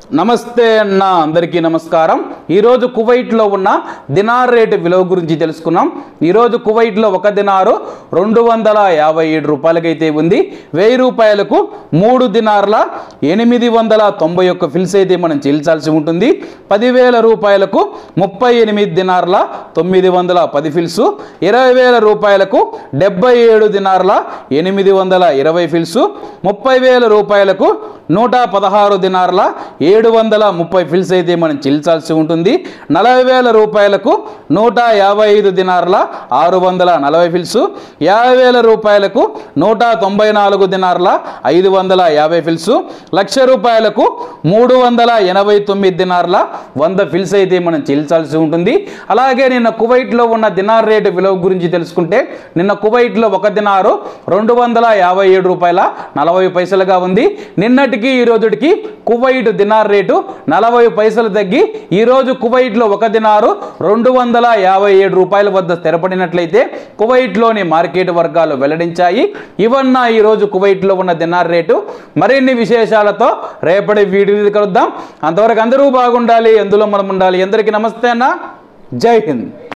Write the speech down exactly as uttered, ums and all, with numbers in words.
నమస్తే అన్న అందరికీ నమస్కారం। ఈ రోజు కువైట్ లో ఉన్న దినార్ రేట్ విలువ గురించి తెలుసుకున్నాం। ఈ రోజు కువైట్ లో ఒక దినారు రెండు వందల యాభై ఏడు రూపాయలకైతే ఉంది। వెయ్యి రూపాయలకు మూడు దినార్ల ఎనిమిది వందల తొంభై ఒక్క ఫిల్స్ అయితే మనం చెల్లించాల్సి ఉంటుంది। పదివేల రూపాయలకు ముప్పై ఎనిమిది దినార్ల తొమ్మిది వందల పది ఫిల్స్, ఇరవై వేల రూపాయలకు డెబ్బై ఏడు దినార్ల ఎనిమిది వందల ఇరవై ఫిల్స్, ముప్పై వేల రూపాయలకు నూట పదహారు దినార్ల ఏడు వందల ముప్పై ఫిల్స్ అయితే మనం చెల్లించాల్సి ఉంటుంది। నలభై వేల రూపాయలకు నూట యాభై ఐదు దినార్ల ఆరు వందల నలభై ఫిల్స్, యాభై వేల రూపాయలకు నూట తొంభై నాలుగు దినార్ల ఐదు వందల యాభై ఫిల్స్, లక్ష రూపాయలకు మూడు వందల ఎనభై తొమ్మిది దినార్ల వంద ఫిల్స్ అయితే మనం చెల్లించాల్సి ఉంటుంది। అలాగే నిన్న కువైట్లో ఉన్న దినార్ రేటు విలువ గురించి తెలుసుకుంటే నిన్న కువైట్లో ఒక దినారు రెండు వందల యాభై ఏడు రూపాయల నలభై పైసలుగా ఉంది। నిన్నటికి ఈ రోజుకి కువైట్ దినార్ రేటు నలభై పైసలు తగ్గి ఈ రోజు కువైట్లో ఒక దినారు రెండు వందల యాభై ఏడు రూపాయల వద్ద స్థిరపడినట్లయితే కువైట్లోని మార్కెట్ వర్గాలు వెల్లడించాయి। ఇవన్న ఈ రోజు కువైట్లో ఉన్న దినార్ రేటు। మరిన్ని విశేషాలతో రేపటి వీడియోలో కలుద్దాం। అంతవరకు అందరూ బాగుండాలి, అందులో మనం ఉండాలి। అందరికీ నమస్తే అన్న, జై హింద్।